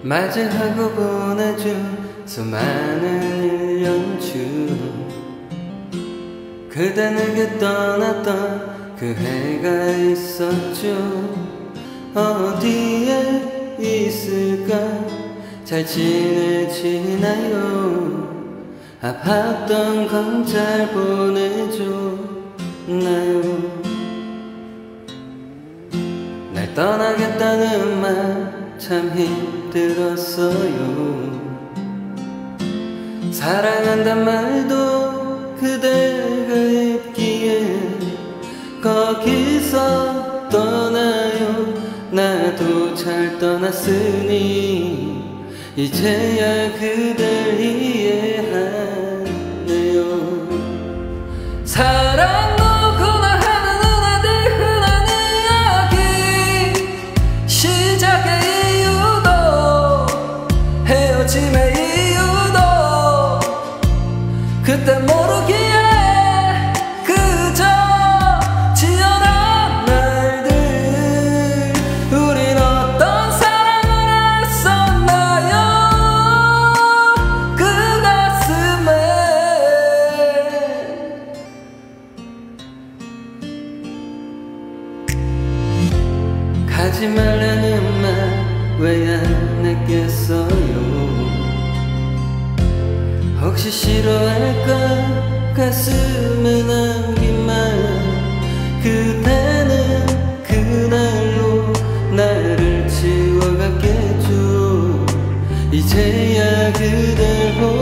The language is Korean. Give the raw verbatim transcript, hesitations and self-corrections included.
맞이하고 보내준 수많은 일 년 중 그대 내게 떠났던 그 해가 있었죠. 어디에 있을까? 잘 지내지나요? 아팠던 건 잘 보내줬나요? 날 떠나겠다는 말 참 힘들었어요. 사랑한단 말도 그대가 있기에 거기서 떠나요. 나도 잘 떠났으니 이제야 그댈 이해하네요. 사랑 누구나 하는 은하들 흔한 이야기 시작의 이유도 헤어짐의 이유도 그때 모르기에 그저 지어낸 날들. 우린 어떤 사랑을 했었나요? 그 가슴에 가지 말라는 말 왜 안 했겠어요? 혹시 싫어할까? 가슴에 남긴 말 그대는 그날로 나를 지워갔겠죠. 이제야 그댈